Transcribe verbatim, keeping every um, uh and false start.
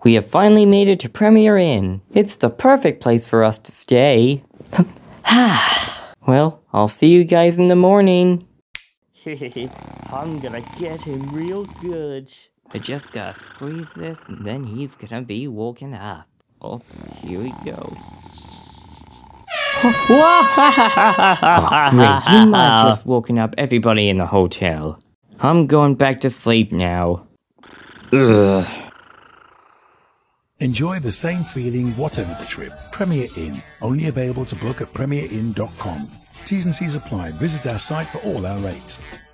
We have finally made it to Premier Inn. It's the perfect place for us to stay. Well, I'll see you guys in the morning. I'm gonna get him real good. I just gotta squeeze this and then he's gonna be woken up. Oh, here we go. Oh, great, you might have just woken up everybody in the hotel. I'm going back to sleep now. Ugh. Enjoy the same feeling whatever the trip. Premier Inn, only available to book at premier inn dot com. T's and C's apply. Visit our site for all our rates.